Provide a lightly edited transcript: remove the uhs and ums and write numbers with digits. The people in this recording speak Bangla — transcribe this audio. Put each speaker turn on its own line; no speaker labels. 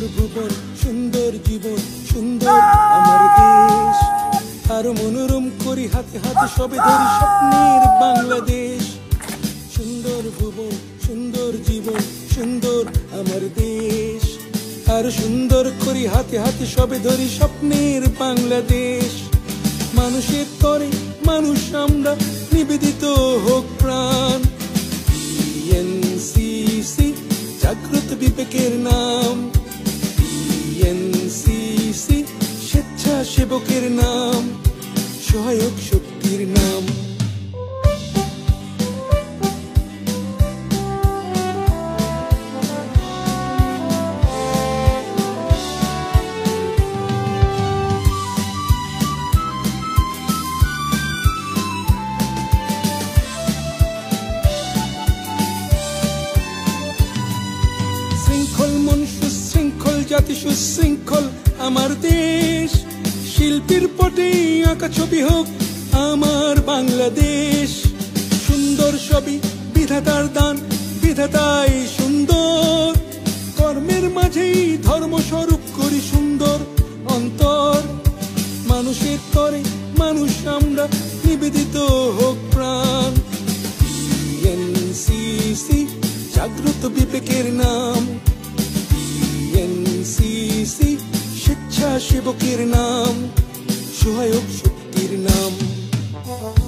ভুবন সুন্দর জীবন সুন্দর আমার দেশ আরো মনোরম করি হাতে হাতে সবে ধরি স্বপ্নের বাংলাদেশ সুন্দর ভুবন সুন্দর জীবন সুন্দর আমার দেশ আরো সুন্দর করি হাতে হাতে সবে ধরি স্বপ্নের বাংলাদেশ মানুষের তরে মানুষ আমরা নিবেদিত হোক প্রাণ এনসিসি জাগ্রত বিবেকের নাম এনসিসি স্বেচ্ছাসেবকের নাম সহায়ক শক্তির নাম শৃঙ্খল মন সুশৃঙ্খল জাতি সুশৃঙ্খল আমার দেশ শিল্পীর পটে আঁকা ছবি হোক আমার বাংলাদেশ সুন্দর ছবি বিধাতার দান বিধাতাই সুন্দর কর্মের মাঝেই ধর্মস্বরূপ করি সুন্দর অন্তর মানুষের তরে মানুষ আমরা নিবেদিত হোক প্রাণ এনসিসি জাগ্রত বিবেকের নাম এনসিসি স্বেচ্ছাসেবকের নাম সহায়ক শক্তির নাম